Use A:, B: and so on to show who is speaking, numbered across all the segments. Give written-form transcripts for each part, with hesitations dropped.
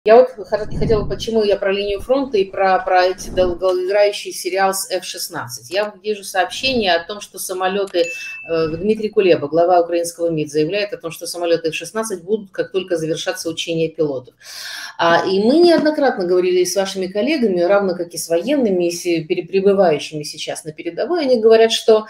A: Я вот хотела, почему я про линию фронта и про эти долгоиграющий сериал с F-16. Я вижу сообщение о том, что самолеты, Дмитрий Кулеба, глава украинского МИД, заявляет о том, что самолеты F-16 будут, как только завершатся учения пилотов. И мы неоднократно говорили с вашими коллегами, равно как и с военными, пребывающими сейчас на передовой, они говорят, что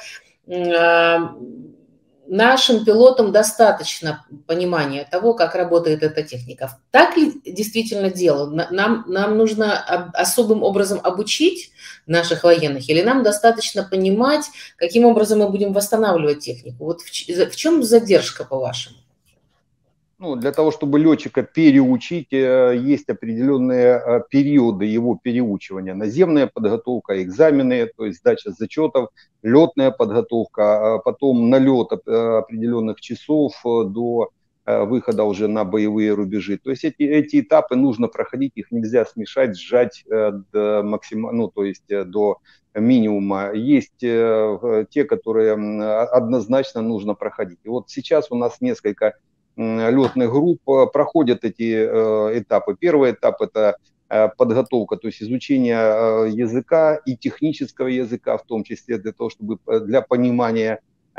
A: нашим пилотам достаточно понимания того, как работает эта техника. Так ли действительно дело? Нам нужно особым образом обучить наших военных, или нам достаточно понимать, каким образом мы будем восстанавливать технику? Вот в чем задержка, по-вашему?
B: Ну, для того, чтобы летчика переучить, есть определенные периоды его переучивания. Наземная подготовка, экзамены, то есть сдача зачетов, летная подготовка, потом налет определенных часов до выхода уже на боевые рубежи. То есть эти этапы нужно проходить, их нельзя смешать, сжать до максимума, то есть до минимума. Есть те, которые однозначно нужно проходить. И вот сейчас у нас несколько летных групп проходят эти этапы. Первый этап – это подготовка, то есть изучение языка и технического языка, в том числе для того, чтобы для понимания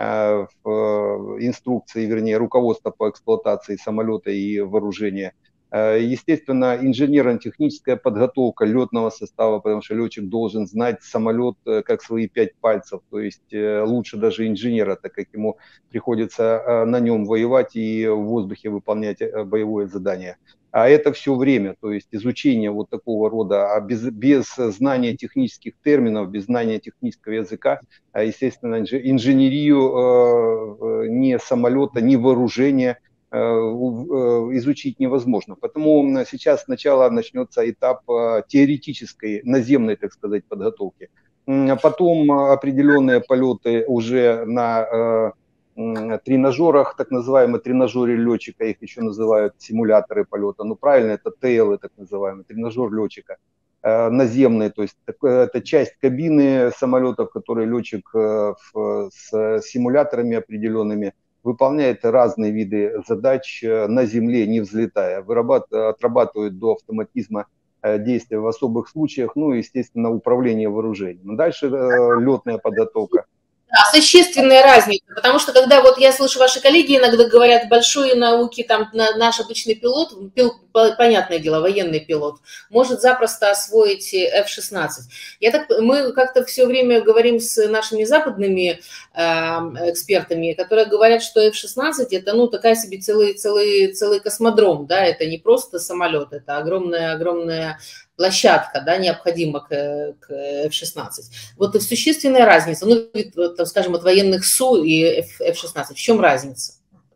B: инструкции, вернее, руководства по эксплуатации самолета и вооружения. Естественно, инженерно-техническая подготовка летного состава, потому что летчик должен знать самолет как свои 5 пальцев, то есть лучше даже инженера, так как ему приходится на нем воевать и в воздухе выполнять боевое задание. А это все время, то есть изучение вот такого рода, без знания технических терминов, без знания технического языка, естественно, инженерию ни самолета, ни вооружения изучить невозможно. Потому сейчас сначала начнется этап теоретической, наземной, так сказать, подготовки. Потом определенные полеты уже на тренажерах, так называемые тренажеры летчика, их еще называют симуляторы полета. Ну, правильно, это ТЛ, так называемый, тренажер летчика. Наземные, то есть это часть кабины самолетов, которые летчик с симуляторами определенными выполняет разные виды задач на земле, не взлетая, отрабатывает до автоматизма действия в особых случаях, ну и, естественно, управление вооружением. Дальше летная подготовка.
A: Да, существенная разница, потому что когда вот я слышу, ваши коллеги иногда говорят, большие науки, там наш обычный пилот, понятное дело, военный пилот, может запросто освоить F-16. Мы как-то все время говорим с нашими западными экспертами, которые говорят, что F-16 это такая себе целый космодром, да, это не просто самолет, это огромная площадка, да, необходима к F-16. Вот существенная разница, скажем, от военных СУ и F-16. В чем разница?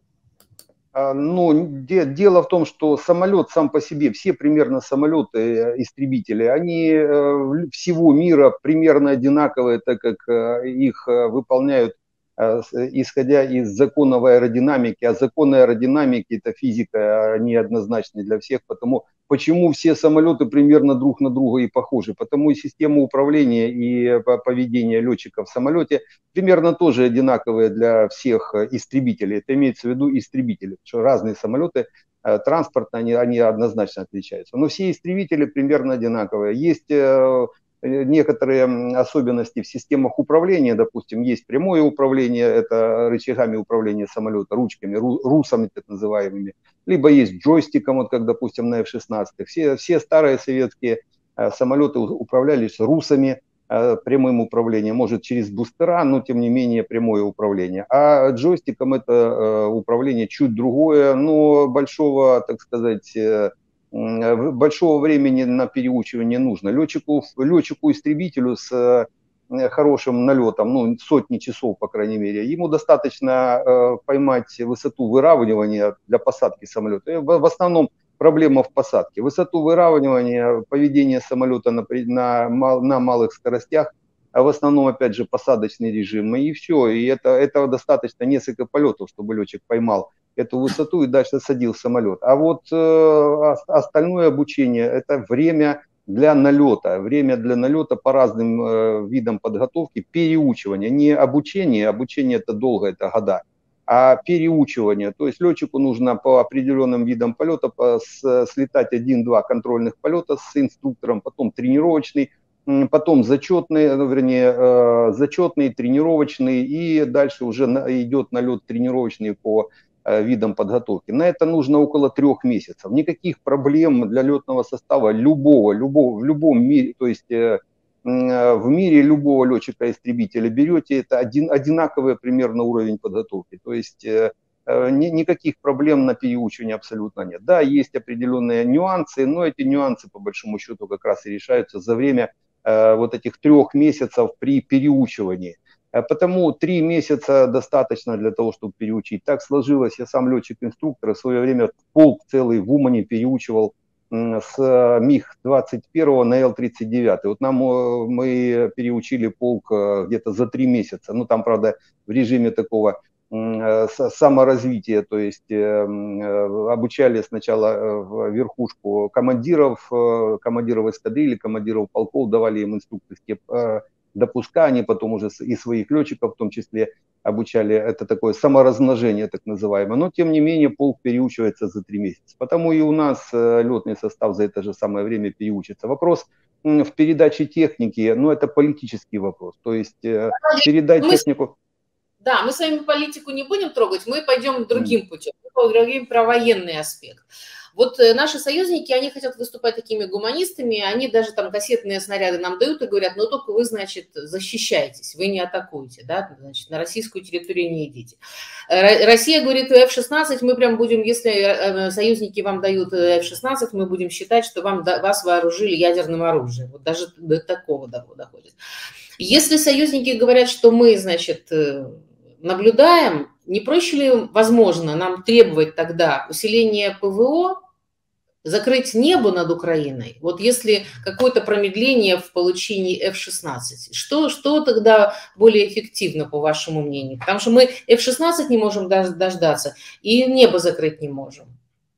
B: Ну, дело в том, что самолет сам по себе, все примерно самолеты, истребители, они всего мира примерно одинаковые, так как их выполняют исходя из законов аэродинамики, а законы аэродинамики – это физика, они однозначны для всех, почему все самолеты примерно друг на друга и похожи, потому и система управления и поведение летчика в самолете примерно тоже одинаковые для всех истребителей, это имеется в виду истребители, что разные самолеты, транспортные, они однозначно отличаются, но все истребители примерно одинаковые, есть некоторые особенности в системах управления, допустим, есть прямое управление, это рычагами управления самолета, ручками, русами так называемыми, либо есть джойстиком, вот как, допустим, на F-16. Все старые советские самолеты управлялись русами, прямым управлением, может через бустера, но тем не менее прямое управление. А джойстиком это управление чуть другое, но большого, так сказать, большого времени на переучивание нужно. Летчику-истребителю с хорошим налетом, сотни часов, по крайней мере, ему достаточно поймать высоту выравнивания для посадки самолета. В основном проблема в посадке. Высоту выравнивания, поведение самолета на малых скоростях, а в основном, опять же, посадочный режим, и все. И этого достаточно несколько полетов, чтобы летчик поймал эту высоту и дальше садил самолет. А вот остальное обучение – это время для налета по разным видам подготовки, переучивания, не обучение, обучение это долго, это года, А переучивание, то есть летчику нужно по определенным видам полета слетать 1-2 контрольных полета с инструктором, потом тренировочный, потом зачетный, ну, вернее, зачетный, тренировочный, и дальше уже идет налет тренировочный по видам подготовки. На это нужно около 3 месяцев. Никаких проблем для летного состава любого в любом мире, то есть в мире любого летчика-истребителя берете, это одинаковый примерно уровень подготовки. То есть никаких проблем на переучивание абсолютно нет. Да, есть определенные нюансы, но эти нюансы по большому счету как раз и решаются за время вот этих 3 месяцев при переучивании. Потому 3 месяца достаточно для того, чтобы переучить. Так сложилось, я сам летчик-инструктор, в свое время полк целый в Умане переучивал с МиГ-21 на Л-39. Вот мы переучили полк где-то за 3 месяца. Ну, там, правда, в режиме такого саморазвития, то есть обучали сначала в верхушку командиров эскадрильи, командиров полков, давали им инструкторские допуска, они потом уже и своих летчиков в том числе обучали. Это такое саморазмножение, так называемое. Но, тем не менее, полк переучивается за 3 месяца. Потому и у нас летный состав за это же самое время переучится. Вопрос в передаче техники, ну, это политический вопрос. То есть передать технику...
A: Да, мы с вами политику не будем трогать, мы пойдем другим путем, мы поговорим про военный аспект. Вот наши союзники, они хотят выступать такими гуманистами, они даже там кассетные снаряды нам дают и говорят, ну только вы, значит, защищаетесь, вы не атакуете, да, значит, на российскую территорию не идите. Россия говорит, F-16 мы прям будем, если союзники вам дают F-16, мы будем считать, что вас вооружили ядерным оружием. Вот даже до такого доходит. Если союзники говорят, что мы, значит, наблюдаем, не проще ли, возможно, нам требовать тогда усиления ПВО, закрыть небо над Украиной? Вот если какое-то промедление в получении F-16, что тогда более эффективно, по вашему мнению? Потому что мы F-16 не можем дождаться и небо закрыть не можем.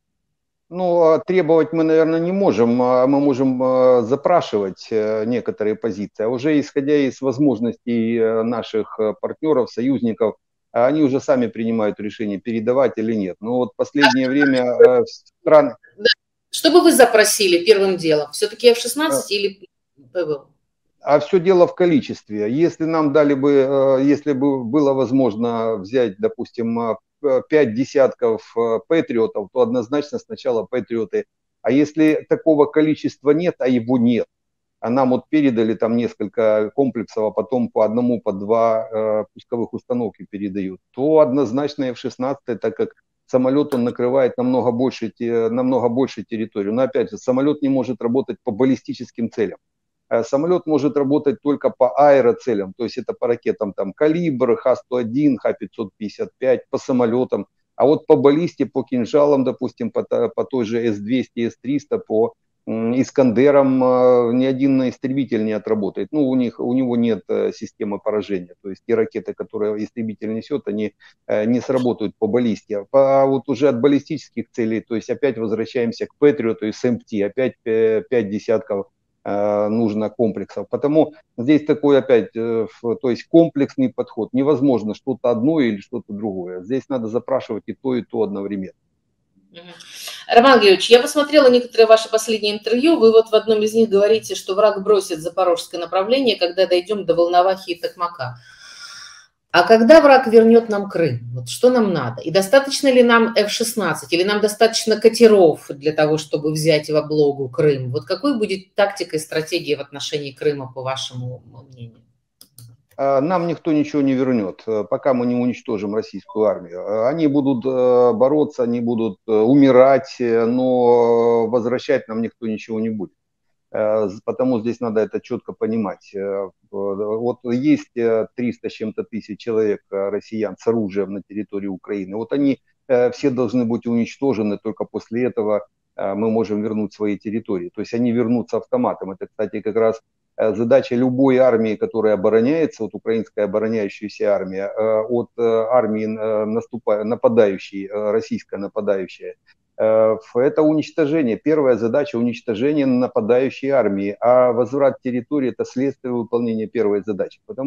B: Ну, требовать мы, наверное, не можем. Мы можем запрашивать некоторые позиции. А уже исходя из возможностей наших партнеров, союзников, они уже сами принимают решение, передавать или нет. Но вот в последнее время страны...
A: Что бы вы запросили первым делом? Все-таки F-16 или ПВО?
B: А все дело в количестве. Если нам дали бы, если бы было возможно взять, допустим, 5 десятков патриотов, то однозначно сначала патриоты. А если такого количества нет, а его нет, а нам вот передали там несколько комплексов, а потом по одному, по два пусковых установки передают, то однозначно F-16, так как самолет, он накрывает намного больше территорию. Но опять же, самолет не может работать по баллистическим целям. Самолет может работать только по аэроцелям, то есть это по ракетам там «Калибр», Х-101, Х-555, по самолетам. А вот по баллисте, по кинжалам, допустим, по той же С-200, С-300, по Искандерам ни один истребитель не отработает. Ну, у него нет системы поражения. То есть те ракеты, которые истребитель несет, они не сработают по баллисте. А вот уже от баллистических целей, то есть опять возвращаемся к Патриоту и СМТ, опять 5 десятков нужно комплексов. Потому здесь такой опять, то есть комплексный подход. Невозможно что-то одно или что-то другое. Здесь надо запрашивать и то одновременно.
A: Роман Георгиевич, я посмотрела некоторые ваши последние интервью. Вы вот в одном из них говорите, что враг бросит запорожское направление, когда дойдем до Волновахи и Токмака. А когда враг вернет нам Крым? Вот что нам надо? И достаточно ли нам F-16? Или нам достаточно катеров для того, чтобы взять в облогу Крым? Вот какой будет тактика и стратегия в отношении Крыма, по вашему мнению?
B: Нам никто ничего не вернет, пока мы не уничтожим российскую армию. Они будут бороться, они будут умирать, но возвращать нам никто ничего не будет. Потому здесь надо это четко понимать. Вот есть 300 с чем-то тысяч человек, россиян, с оружием на территории Украины. Вот они все должны быть уничтожены, только после этого мы можем вернуть свои территории. То есть они вернутся автоматом. Это, кстати, как раз задача любой армии, которая обороняется, вот украинская обороняющаяся армия, от армии нападающей, российская нападающая, это уничтожение. Первая задача — уничтожение нападающей армии, а возврат территории — это следствие выполнения первой задачи. Потому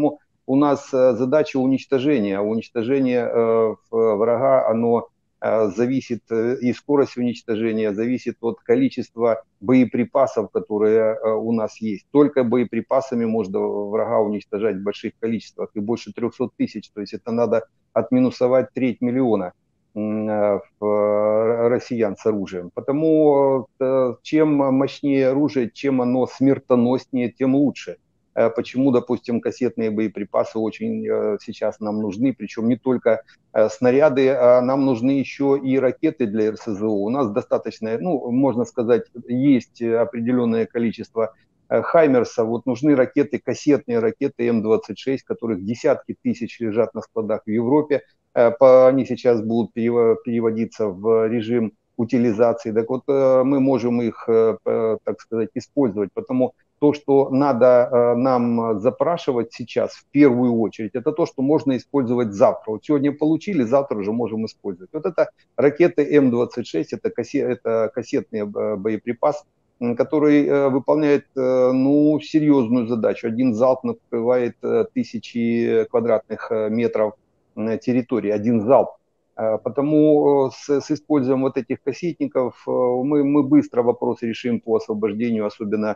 B: у нас задача уничтожения. А уничтожение врага, оно зависит, и скорость уничтожения зависит от количества боеприпасов, которые у нас есть. Только боеприпасами можно врага уничтожать в больших количествах, и больше 300 тысяч. То есть это надо отминусовать 3 миллиона россиян с оружием. Потому чем мощнее оружие, чем оно смертоноснее, тем лучше. Почему, допустим, кассетные боеприпасы очень сейчас нам нужны, причем не только снаряды, а нам нужны еще и ракеты для РСЗО. У нас достаточно, ну, можно сказать, есть определенное количество Хаймерса. Вот нужны ракеты, кассетные ракеты М-26, которых десятки тысяч лежат на складах в Европе. Они сейчас будут переводиться в режим утилизации. Так вот, мы можем их, так сказать, использовать. Потому то, что надо нам запрашивать сейчас в первую очередь, это то, что можно использовать завтра. Вот сегодня получили, завтра уже можем использовать. Вот это ракеты М-26, это кассетный боеприпас, который выполняет ну, серьезную задачу. Один залп накрывает тысячи квадратных метров территории, один залп. Потому с использованием вот этих кассетников мы быстро вопрос решим по освобождению, особенно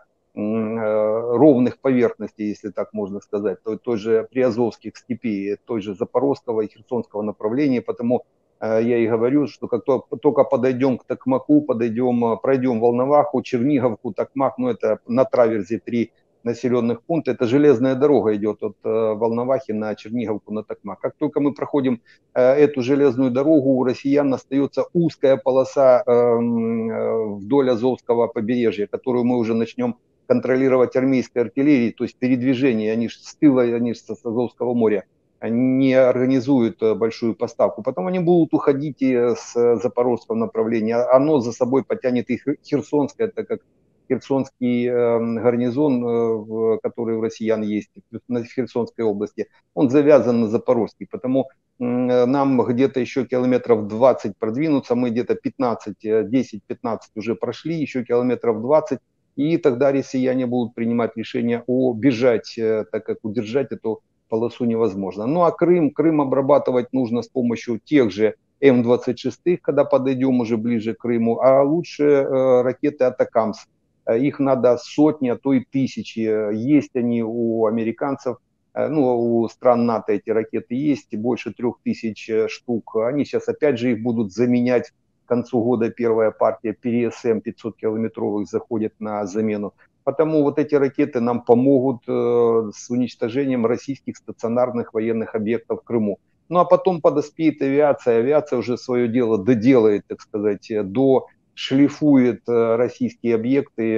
B: ровных поверхностей, если так можно сказать, той же приазовских степей, той же Запорожского и Херсонского направления. Потому я и говорю, что как только подойдем к Токмаку, пройдем Волноваху, Черниговку, Токмак, ну это на траверзе 3 населенных пункта, это железная дорога идет от Волновахи на Черниговку, на Токмак. Как только мы проходим эту железную дорогу, у россиян остается узкая полоса вдоль Азовского побережья, которую мы уже начнем контролировать армейской артиллерией, то есть передвижение, они же с тыла, они же с Азовского моря, не организуют большую поставку. Потом они будут уходить с Запорожского направления. Оно за собой потянет и Херсонское, так как Херсонский гарнизон, который у россиян есть в Херсонской области, он завязан на Запорожский. Потому нам где-то еще километров 20 продвинуться, мы где-то 10-15 уже прошли, еще километров 20, и тогда россияне будут принимать решение бежать, так как удержать эту полосу невозможно. Ну а Крым обрабатывать нужно с помощью тех же М-26, когда подойдем уже ближе к Крыму, а лучше ракеты Атакамс. Их надо сотни, а то и тысячи. Есть они у американцев, ну, у стран НАТО эти ракеты есть, больше 3000 штук. Они сейчас опять же их будут заменять. К концу года первая партия ПРСМ 500-километровых заходит на замену. Потому вот эти ракеты нам помогут с уничтожением российских стационарных военных объектов в Крыму. Ну а потом подоспеет авиация. Авиация уже свое дело доделает, так сказать, шлифует российские объекты,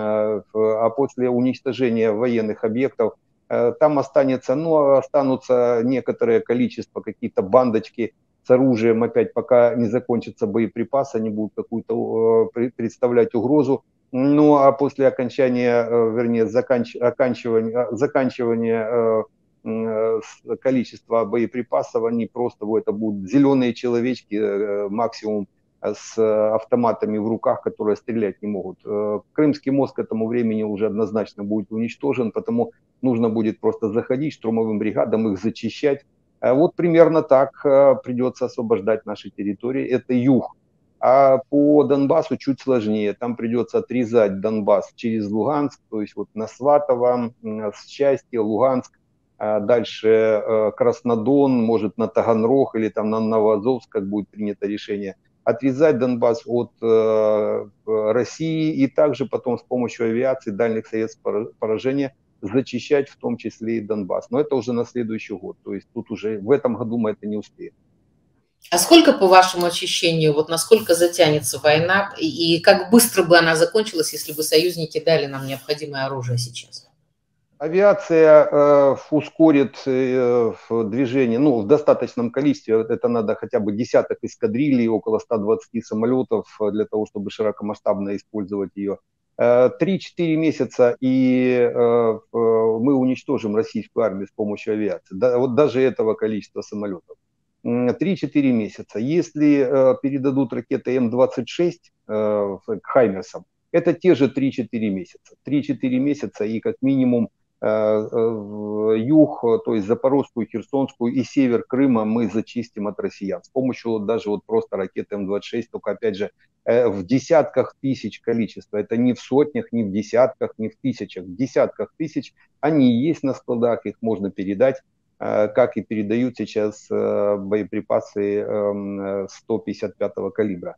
B: а после уничтожения военных объектов там останутся некоторое количество, какие-то бандочки с оружием, опять пока не закончатся боеприпасы, они будут какую-то представлять угрозу. Ну а после окончания, вернее, заканчивания количества боеприпасов, они просто, это будут зеленые человечки максимум с автоматами в руках, которые стрелять не могут. Крымский мост к этому времени уже однозначно будет уничтожен, потому нужно будет просто заходить штурмовым бригадам, их зачищать. Вот примерно так придется освобождать наши территории. Это юг. А по Донбассу чуть сложнее. Там придется отрезать Донбасс через Луганск, то есть вот на Сватово, Счастье, Луганск, дальше Краснодон, может на Таганрог или там на Новоазовск, как будет принято решение. Отрезать Донбасс от России и также потом с помощью авиации дальних средств поражения зачищать в том числе и Донбасс. Но это уже на следующий год. То есть тут уже в этом году мы это не успеем.
A: А сколько, по вашему ощущению, вот насколько затянется война и как быстро бы она закончилась, если бы союзники дали нам необходимое оружие сейчас?
B: Авиация ускорит движение, ну, в достаточном количестве. Это надо хотя бы десяток эскадрилий, около 120 самолетов для того, чтобы широкомасштабно использовать ее. 3-4 месяца, и мы уничтожим российскую армию с помощью авиации. Вот даже этого количества самолетов. 3-4 месяца. Если передадут ракеты М-26 к Хаймерсам, это те же 3-4 месяца. 3-4 месяца, и как минимум юг, то есть Запорожскую, Херсонскую и север Крыма мы зачистим от россиян с помощью даже вот просто ракеты М-26, только опять же в десятках тысяч количества, это не в сотнях, не в десятках, не в тысячах, в десятках тысяч, они есть на складах, их можно передать, как и передают сейчас боеприпасы 155-го калибра.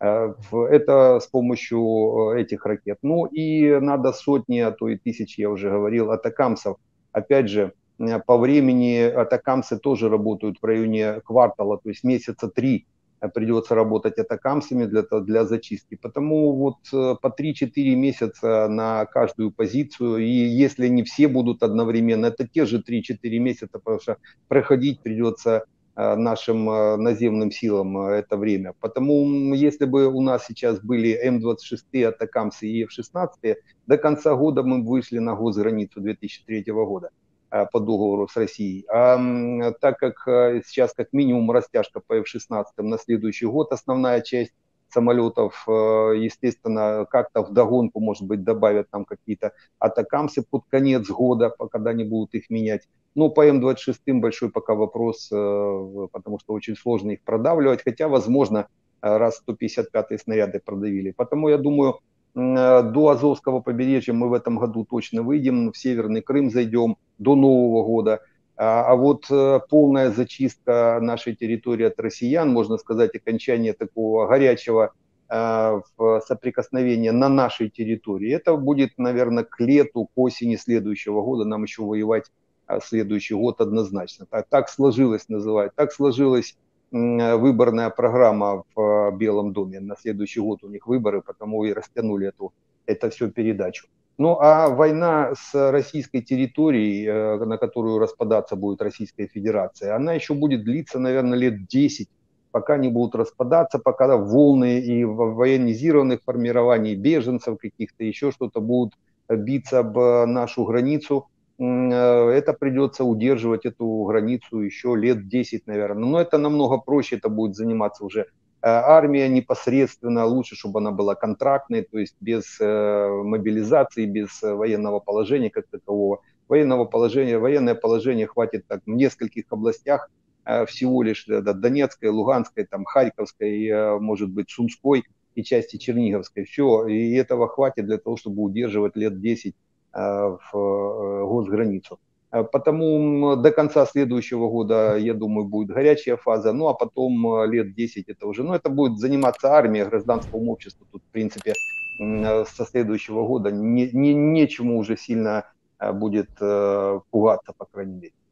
B: Это с помощью этих ракет. Ну и надо сотни, а то и тысячи, я уже говорил, атакамсов. Опять же, по времени атакамсы тоже работают в районе квартала, то есть месяца 3 придется работать атакамсами для зачистки. Потому вот по 3-4 месяца на каждую позицию. И если не все будут одновременно, это те же 3-4 месяца, потому что проходить придется нашим наземным силам это время. Потому если бы у нас сейчас были М-26, Атакамсы и F-16, до конца года мы вышли на госграницу 2003 года по договору с Россией. А так как сейчас как минимум растяжка по F-16 на следующий год, основная часть самолетов, естественно, как-то вдогонку, может быть, добавят там какие-то атакамсы под конец года, когда они будут их менять. Но по М-26 большой пока вопрос, потому что очень сложно их продавливать, хотя, возможно, раз 155-е снаряды продавили. Потому я думаю, до Азовского побережья мы в этом году точно выйдем, в Северный Крым зайдем до Нового года. А вот полная зачистка нашей территории от россиян, можно сказать, окончание такого горячего соприкосновения на нашей территории, это будет, наверное, к лету, к осени следующего года. Нам еще воевать следующий год однозначно. Так сложилось, называют. Так сложилась выборная программа в Белом доме. На следующий год у них выборы, потому и растянули это все передачу. Ну а война с российской территорией, на которую распадаться будет Российская Федерация, она еще будет длиться, наверное, лет 10, пока не будут распадаться, пока волны и военизированных формирований, беженцев каких-то, еще что-то будут биться об нашу границу. Это придется удерживать эту границу еще лет 10, наверное. Но это намного проще, это будет заниматься уже армия непосредственно, лучше, чтобы она была контрактной, то есть без мобилизации, без военного положения как такового. Военное положение хватит так, в нескольких областях, всего лишь Донецкой, Луганской, там, Харьковской, может быть, Сумской и части Черниговской. Все, и этого хватит для того, чтобы удерживать лет 10 в госграницу. Потому до конца следующего года, я думаю, будет горячая фаза, ну а потом лет 10 это уже, ну это будет заниматься армия, гражданскому обществу, тут в принципе со следующего года нечему уже сильно будет пугаться, по крайней мере.